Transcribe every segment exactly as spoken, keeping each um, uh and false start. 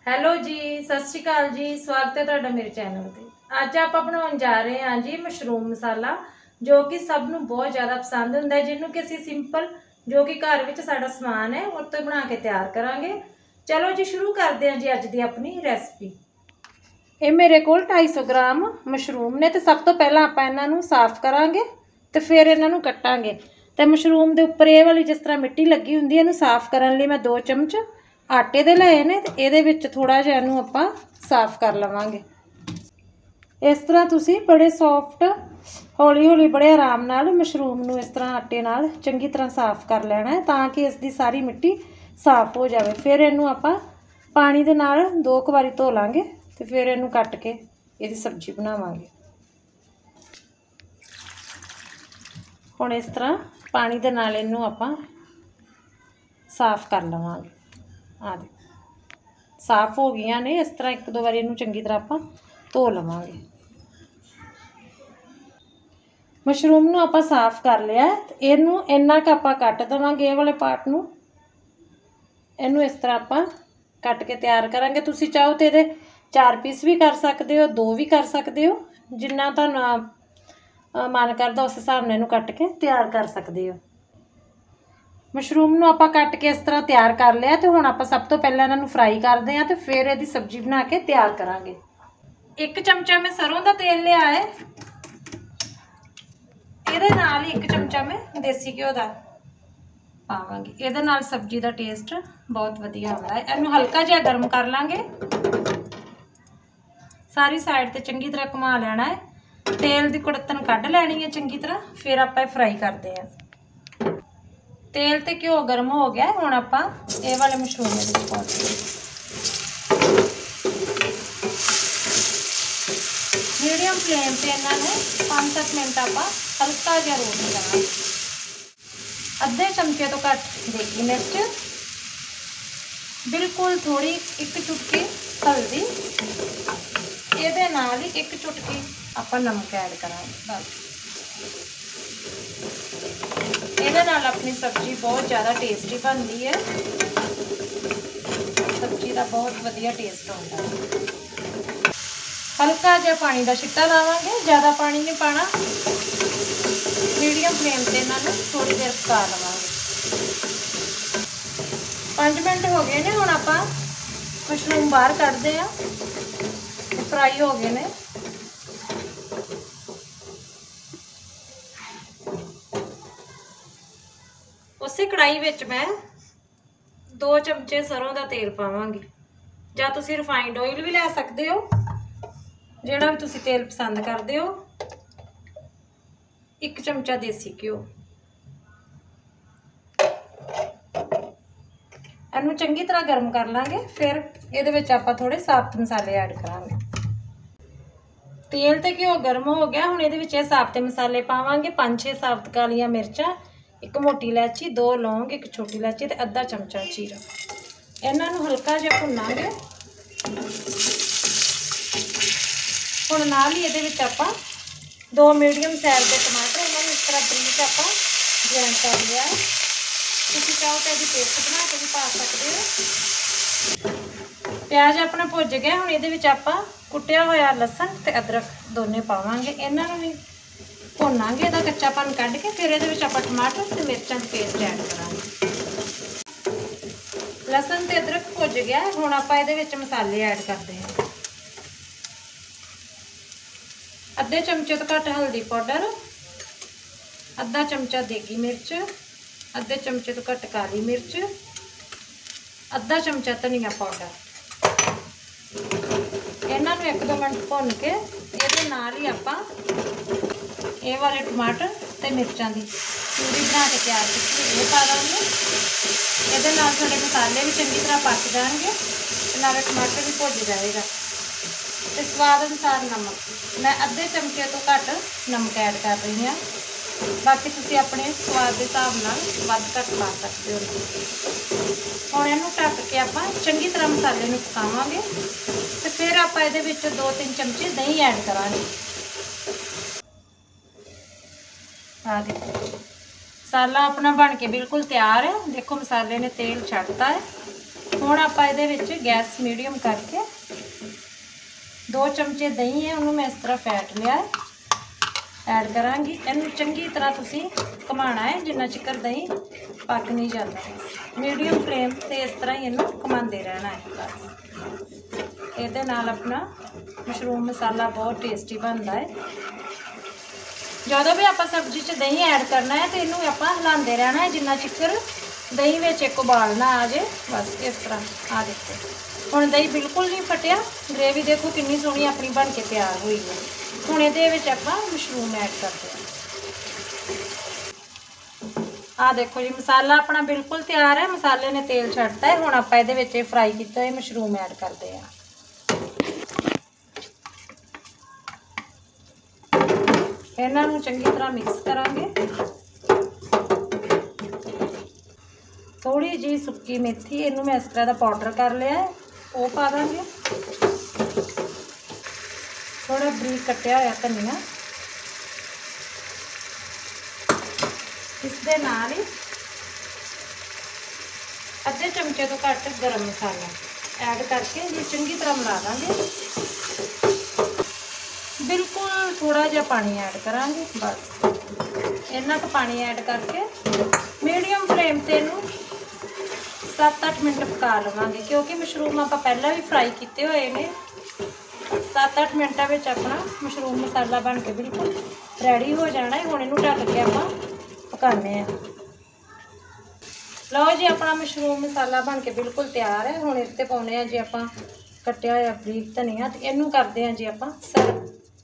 Hello ਜੀ, ਸਤਿ ਸ਼੍ਰੀ ਅਕਾਲ ਜੀ। ਸਵਾਗਤ ਹੈ ਤੁਹਾਡਾ ਮੇਰੇ ਚੈਨਲ ਤੇ। ਅੱਜ ਆਪਾਂ ਬਣਾਉਣ ਜਾ ਰਹੇ ਹਾਂ ਜੀ ਮਸ਼ਰੂਮ ਮਸਾਲਾ, ਜੋ ਕਿ ਸਭ ਨੂੰ ਬਹੁਤ ਜ਼ਿਆਦਾ ਪਸੰਦ ਹੁੰਦਾ ਹੈ, ਜਿਹਨੂੰ ਕਿ ਅਸੀਂ ਸਿੰਪਲ ਜੋ ਕਿ ਘਰ ਵਿੱਚ ਸਾਡਾ ਸਮਾਨ ਹੈ ਉਹ ਤੋਂ ਬਣਾ ਕੇ ਤਿਆਰ ਕਰਾਂਗੇ। ਚਲੋ ਜੀ ਸ਼ੁਰੂ ਕਰਦੇ ਹਾਂ ਜੀ ਅੱਜ ਦੀ ਆਪਣੀ ਰੈਸਪੀ। ਇਹ ਮੇਰੇ ਕੋਲ ਢਾਈ ਸੌ ਗ੍ਰਾਮ ਮਸ਼ਰੂਮ ਨੇ, ਤੇ ਸਭ ਤੋਂ ਪਹਿਲਾਂ ਆਪਾਂ ਇਹਨਾਂ ਨੂੰ ਸਾਫ਼ ਕਰਾਂਗੇ ਤੇ ਫਿਰ ਇਹਨਾਂ ਨੂੰ ਕੱਟਾਂਗੇ। ਤੇ ਮਸ਼ਰੂਮ ਦੇ ਉੱਪਰ ਇਹ ਵਾਲੀ ਜਿਸ ਤਰ੍ਹਾਂ ਮਿੱਟੀ ਲੱਗੀ ਹੁੰਦੀ ਹੈ, ਇਹਨੂੰ ਸਾਫ਼ ਕਰਨ ਲਈ ਮੈਂ ਦੋ ਚਮਚ ਆਟੇ ਦੇ ਲਏ ਨੇ, ਤੇ ਇਹਦੇ ਵਿੱਚ ਥੋੜਾ ਜਿਹਾ ਇਹਨੂੰ ਆਪਾਂ ਸਾਫ਼ ਕਰ ਲਵਾਂਗੇ। ਇਸ ਤਰ੍ਹਾਂ ਤੁਸੀਂ ਬੜੇ ਸੌਫਟ ਹੌਲੀ ਹੌਲੀ ਬੜੇ ਆਰਾਮ ਨਾਲ ਮਸ਼ਰੂਮ ਨੂੰ ਇਸ ਤਰ੍ਹਾਂ ਆਟੇ ਨਾਲ ਚੰਗੀ ਤਰ੍ਹਾਂ ਸਾਫ਼ ਕਰ ਲੈਣਾ ਹੈ, ਤਾਂ ਕਿ ਇਸ ਦੀ ਸਾਰੀ ਮਿੱਟੀ ਸਾਫ਼ ਹੋ ਜਾਵੇ। ਫਿਰ ਇਹਨੂੰ ਆਪਾਂ ਪਾਣੀ ਦੇ ਨਾਲ ਦੋ ਕੁ ਵਾਰੀ ਧੋ ਲਾਂਗੇ ਤੇ ਫਿਰ ਇਹਨੂੰ ਕੱਟ ਕੇ ਇਹਦੀ ਸਬਜ਼ੀ ਬਣਾਵਾਂਗੇ। ਹੁਣ ਇਸ ਤਰ੍ਹਾਂ ਪਾਣੀ ਦੇ ਨਾਲ ਇਹਨੂੰ ਆਪਾਂ ਸਾਫ਼ ਕਰ ਲਵਾਂਗੇ। ਆ ਦੇ ਸਾਫ਼ ਹੋ ਗਈਆਂ ਨੇ। ਇਸ ਤਰ੍ਹਾਂ ਇੱਕ ਦੋ ਵਾਰੀ ਇਹਨੂੰ ਚੰਗੀ ਤਰ੍ਹਾਂ ਆਪਾਂ ਧੋ ਲਵਾਂਗੇ। ਮਸ਼ਰੂਮ ਨੂੰ ਆਪਾਂ ਸਾਫ਼ ਕਰ ਲਿਆ, ਇਹਨੂੰ ਇੰਨਾ ਕੁ ਆਪਾਂ ਕੱਟ ਦੇਵਾਂਗੇ। ਇਹ ਵਾਲੇ ਪਾਰਟ ਨੂੰ ਇਹਨੂੰ ਇਸ ਤਰ੍ਹਾਂ ਆਪਾਂ ਕੱਟ ਕੇ ਤਿਆਰ ਕਰਾਂਗੇ। ਤੁਸੀਂ ਚਾਹੋ ਤੇ ਇਹਦੇ ਚਾਰ ਪੀਸ ਵੀ ਕਰ ਸਕਦੇ ਹੋ, ਦੋ ਵੀ ਕਰ ਸਕਦੇ ਹੋ, ਜਿੰਨਾ ਤੁਹਾਨੂੰ ਮਨ ਕਰਦਾ ਉਸ ਹਿਸਾਬ ਨਾਲ ਇਹਨੂੰ ਕੱਟ ਕੇ ਤਿਆਰ ਕਰ ਸਕਦੇ ਹੋ। ਮਸ਼ਰੂਮ ਨੂੰ ਆਪਾਂ ਕੱਟ ਕੇ ਇਸ ਤਰ੍ਹਾਂ ਤਿਆਰ ਕਰ ਲਿਆ, ਤੇ ਹੁਣ ਆਪਾਂ ਸਭ ਤੋਂ ਪਹਿਲਾਂ ਇਹਨਾਂ ਨੂੰ ਫਰਾਈ ਕਰਦੇ ਹਾਂ ਤੇ ਫਿਰ ਇਹਦੀ ਸਬਜ਼ੀ ਬਣਾ ਕੇ ਤਿਆਰ ਕਰਾਂਗੇ। ਇੱਕ ਚਮਚਾ ਮੈਂ ਸਰੋਂ ਦਾ ਤੇਲ ਲਿਆ ਹੈ, ਇਹਦੇ ਨਾਲ ਹੀ ਇੱਕ ਚਮਚਾ ਮੈਂ ਦੇਸੀ ਘਿਓ ਦਾ ਪਾਵਾਂਗੀ। ਇਹਦੇ ਨਾਲ ਸਬਜ਼ੀ ਦਾ ਟੇਸਟ ਬਹੁਤ ਵਧੀਆ ਆਉਂਦਾ ਹੈ। ਇਹਨੂੰ ਹਲਕਾ ਜਿਹਾ ਗਰਮ ਕਰ ਲਾਂਗੇ। ਸਾਰੀ ਸਾਈਡ ਤੇ ਚੰਗੀ ਤਰ੍ਹਾਂ ਘੁਮਾ ਲੈਣਾ ਹੈ। ਤੇਲ ਦੀ ਕੁੜਤਣ ਕੱਢ ਲੈਣੀ ਹੈ ਚੰਗੀ ਤਰ੍ਹਾਂ, ਫਿਰ ਆਪਾਂ ਇਹ ਫਰਾਈ ਕਰਦੇ ਹਾਂ। ਤੇਲ ਤੇ ਘਿਓ ਗਰਮ ਹੋ ਗਿਆ। ਹੁਣ ਆਪਾਂ ਇਹ ਵਾਲੇ ਮਸ਼ਰੂਮ ਦੇ ਵਿੱਚ ਪਾ ਦਿੰਦੇ। ਮੀਡੀਅਮ ਫਲੇਮ ਤੇ ਇਹਨਾਂ ਨੂੰ ਪੰਜ ਸੱਤ ਮਿੰਟ ਆਪਾਂ ਹਲਕਾ ਜਿਹਾ ਰੋਸਟ ਕਰਾਂਗੇ। ਅੱਧੇ ਚਮਚੇ ਤੋਂ ਘੱਟ ਦੇਗੀ ਮਿਰਚ, ਬਿਲਕੁਲ ਥੋੜੀ ਇੱਕ ਚੁਟਕੀ ਹਲਦੀ, ਇਹਦੇ ਨਾਲ ਹੀ ਇੱਕ ਚੁਟਕੀ ਆਪਾਂ ਨਮਕ ਐਡ ਕਰਾਂਗੇ ਬਸ। ਇਹਦੇ ਨਾਲ ਆਪਣੀ ਸਬਜ਼ੀ ਬਹੁਤ ਜ਼ਿਆਦਾ ਟੇਸਟੀ ਬਣਦੀ ਹੈ। ਸਬਜ਼ੀ ਦਾ ਬਹੁਤ ਵਧੀਆ ਟੇਸਟ ਆਉਂਦਾ ਹੈ। ਹਲਕਾ ਜਿਹਾ ਪਾਣੀ ਦਾ ਛਿੱਟਾ ਲਾਵਾਂਗੇ, ਜ਼ਿਆਦਾ ਪਾਣੀ ਨਹੀਂ ਪਾਣਾ। ਮੀਡੀਅਮ ਫਲੇਮ ਤੇ ਇਹਨਾਂ ਨੂੰ ਥੋੜੀ ਦੇਰ ਪਕਾ ਲਵਾਂਗੇ। ਪੰਜ ਮਿੰਟ ਹੋ ਗਏ ਨੇ। ਹੁਣ ਆਪਾਂ ਮਸ਼ਰੂਮ ਬਾਹਰ ਕੱਢਦੇ ਹਾਂ। ਫਰਾਈ ਹੋ ਗਏ ਨੇ। ਉਸੇ ਕੜਾਈ ਵਿੱਚ ਮੈਂ ਦੋ ਚਮਚੇ ਸਰੋਂ ਦਾ ਤੇਲ ਪਾਵਾਂਗੀ, ਜਾਂ ਤੁਸੀਂ ਰਿਫਾਈਨਡ ਆਇਲ ਵੀ ਲੈ ਸਕਦੇ ਹੋ, ਜਿਹੜਾ ਵੀ ਤੁਸੀਂ ਤੇਲ ਪਸੰਦ ਕਰਦੇ ਹੋ। ਇੱਕ ਚਮਚਾ ਦੇਸੀ ਘਿਓ। ਇਹਨੂੰ ਚੰਗੀ ਤਰ੍ਹਾਂ ਗਰਮ ਕਰ ਲਾਂਗੇ। ਫਿਰ ਇਹਦੇ ਵਿੱਚ ਆਪਾਂ ਥੋੜੇ ਸਾਬਤ ਮਸਾਲੇ ਐਡ ਕਰਾਂਗੇ। ਤੇਲ ਤੇ ਘਿਓ ਗਰਮ ਹੋ ਗਿਆ। ਹੁਣ ਇਹਦੇ ਵਿੱਚ ਇਹ ਸਾਬਤੇ ਮਸਾਲੇ ਪਾਵਾਂਗੇ। ਪੰਜ ਛੇ ਸਾਬਤ ਕਾਲੀਆਂ ਮਿਰਚਾਂ, ਇੱਕ ਮੋਟੀ ਇਲਾਇਚੀ, ਦੋ ਲੌਂਗ, ਇੱਕ ਛੋਟੀ ਇਲਾਇਚੀ ਤੇ ਅੱਧਾ ਚਮਚਾ ਜੀਰਾ। ਇਹਨਾਂ ਨੂੰ ਹਲਕਾ ਜਿਹਾ ਭੁੰਨਾਂਗੇ। ਹੁਣ ਨਾਲ ਹੀ ਇਹਦੇ ਵਿੱਚ ਆਪਾਂ ਦੋ ਮੀਡੀਅਮ ਸਾਈਜ਼ ਦੇ ਟਮਾਟਰ, ਇਹਨਾਂ ਨੂੰ ਇਸ ਤਰ੍ਹਾਂ ਬਰੀਕ ਆਪਾਂ ਗ੍ਰਾਈਂਡ ਕਰ ਲਿਆ। ਤੁਸੀਂ ਚਾਹੋ ਤਾਂ ਇਹਦੀ ਪੇਸਟ ਬਣਾ ਕੇ ਵੀ ਪਾ ਸਕਦੇ ਹੋ। ਪਿਆਜ਼ ਆਪਣਾ ਭੁੱਜ ਗਿਆ। ਹੁਣ ਇਹਦੇ ਵਿੱਚ ਆਪਾਂ ਕੁੱਟਿਆ ਹੋਇਆ ਲਸਣ ਤੇ ਅਦਰਕ ਦੋਨੇ ਪਾਵਾਂਗੇ। ਇਹਨਾਂ ਨੂੰ ਵੀ ਭੁੰਨਾਂਗੇ, ਇਹਦਾ ਕੱਚਾਪਨ ਕੱਢ ਕੇ ਫਿਰ ਇਹਦੇ ਵਿੱਚ ਆਪਾਂ ਟਮਾਟਰ ਤੇ ਮਿਰਚਾਂ ਦੀ ਪੇਸਟ ਐਡ ਕਰਾਂਗੇ। ਲਸਣ ਤੇ ਅਦਰਕ ਭੁੱਜ ਗਿਆ। ਹੁਣ ਆਪਾਂ ਇਹਦੇ ਵਿੱਚ ਮਸਾਲੇ ਐਡ ਕਰਦੇ ਹਾਂ। ਅੱਧੇ ਚਮਚੇ ਤੋਂ ਘੱਟ ਹਲਦੀ ਪਾਊਡਰ, ਅੱਧਾ ਚਮਚਾ ਦੇਗੀ ਮਿਰਚ, ਅੱਧੇ ਚਮਚੇ ਤੋਂ ਘੱਟ ਕਾਲੀ ਮਿਰਚ, ਅੱਧਾ ਚਮਚਾ ਧਨੀਆ ਪਾਊਡਰ। ਇਹਨਾਂ ਨੂੰ ਇੱਕ ਦੋ ਮਿੰਟ ਭੁੰਨ ਕੇ ਇਹਦੇ ਨਾਲ ਹੀ ਆਪਾਂ ਇਹ ਵਾਲੇ ਟਮਾਟਰ ਤੇ ਮਿਰਚਾਂ ਦੀ ਪਿਊਰੀ ਬਣਾ ਕੇ ਤਿਆਰ ਕੀਤੀ ਇਹ ਪਾ ਦਾਂਗੇ। ਇਹਦੇ ਨਾਲ ਸਾਡੇ ਮਸਾਲੇ ਵੀ ਚੰਗੀ ਤਰ੍ਹਾਂ ਪੱਕ ਜਾਣਗੇ ਤੇ ਨਾਲੇ ਟਮਾਟਰ ਵੀ ਭੁੱਜ ਜਾਏਗਾ। ਤੇ ਸਵਾਦ ਅਨੁਸਾਰ ਨਮਕ, ਮੈਂ ਅੱਧੇ ਚਮਚੇ ਤੋਂ ਘੱਟ ਨਮਕ ਐਡ ਕਰ ਰਹੀ ਹਾਂ। ਬਾਕੀ ਤੁਸੀਂ ਆਪਣੇ ਸਵਾਦ ਦੇ ਹਿਸਾਬ ਨਾਲ ਵੱਧ ਘੱਟ ਪਾ ਸਕਦੇ ਹੋ। ਹੁਣ ਇਹਨੂੰ ਢੱਕ ਕੇ ਆਪਾਂ ਚੰਗੀ ਤਰ੍ਹਾਂ ਮਸਾਲੇ ਨੂੰ ਪਕਾਵਾਂਗੇ ਤੇ ਫਿਰ ਆਪਾਂ ਇਹਦੇ ਵਿੱਚ ਦੋ ਤਿੰਨ ਚਮਚੇ ਦਹੀਂ ਐਡ ਕਰਾਂਗੇ। ਆ ਦੇਖੋ ਮਸਾਲਾ ਆਪਣਾ ਬਣ ਕੇ ਬਿਲਕੁਲ ਤਿਆਰ ਹੈ। ਦੇਖੋ ਮਸਾਲੇ ਨੇ ਤੇਲ ਛੱਡਤਾ ਹੈ। ਹੁਣ ਆਪਾਂ ਇਹਦੇ ਵਿੱਚ ਗੈਸ ਮੀਡੀਅਮ ਕਰਕੇ दो चमचे दही है उन्होंने मैं इस तरह फैट लिया है ऐड करांगी। इनू चंगी तरह तुसी घुमाना है जिन्ना चिकर दही पक नहीं जाता। मीडियम फ्लेम ते इस तरह ही इनू घुमाते रहना है। बस ये नाल अपना मशरूम मसाला बहुत टेस्टी बनता है। जो भी आप सब्जी च दही ऐड करना है तो इनू आप हिलाते रहना है जिन्ना चिकर दही में एक उबाल ना आ जाए। बस इस तरह आ देखो हुण दही बिल्कुल नहीं फटिया। ग्रेवी देखो कितनी सोहनी अपनी बन के तैयार हुई है। हुण इहदे विच आपां मशरूम ऐड करते हैं। आ देखो जी मसाला अपना बिल्कुल तैयार है। मसाले ने तेल छड्डता है। हुण आपां इहदे विच फ्राई कीते हुए मशरूम ऐड करते हैं। इन्हां नूं चंगी तरह मिक्स करांगे। थोड़ी जी सुक्की मेथी इनू मैं इस तरह का पाउडर कर लिया है वो पा देंगे। थोड़ा बरीक कटिया हुआ धनिया इस दे नाल ही अद्धे चमचे तो घट गरम मसाला ऐड करके ये चंगी तरह मिला देंगे। बिल्कुल थोड़ा जिहा पानी ऐड करांगे। बस इन्ना क पानी ऐड करके मीडियम फ्लेम ते इनू सत्त अठ मिनट पका लवांगे क्योंकि मशरूम आप पहला भी फ्राई किए हुए हैं। सत्त अठ मिनटा में अपना मशरूम मसाला बन के बिल्कुल रेडी हो जाना है। हुण इनू ढक के आप पकाने हैं। लो जी अपना मशरूम मसाला बन के बिल्कुल तैयार है। हुण इस ते पाउणे आ जी आप कट्टिया हुआ बरीक धनिया ते इनू करदे हैं जी आप सर्व।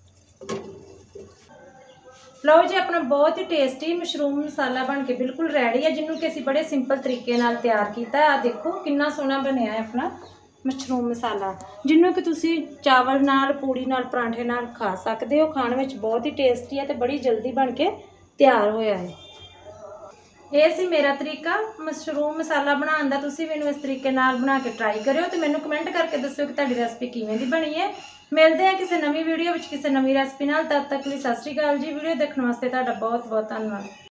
लो जी अपना बहुत ही टेस्टी मशरूम मसाला बन के बिल्कुल रेडी है जिन्होंने कि असीं बड़े सिंपल तरीके नाल तैयार किया है। आ देखो कितना सोहना बनया है अपना मशरूम मसाला जिन्हों कि तुसी चावल नाल पूड़ी नाल परांठे नाल खा सकते हो। खाने में बहुत ही टेस्टी है तो बड़ी जल्दी बन के तैयार होया है। ये सी मेरा तरीका मशरूम मसाला बनाने का। तुसी मैनूं इस तरीके नाल बना के ट्राई करियो तो मैनूं कमेंट करके दस्सिओ कि तुहाडी रेसिपी किवें दी बनी है। मिलते हैं किसी नवी वीडियो में किसी नवी रेसिपी नाल। तद तक लिए सत श्री अकाल जी। वीडियो देखने वास्ते तुहाडा बहुत बहुत धन्यवाद।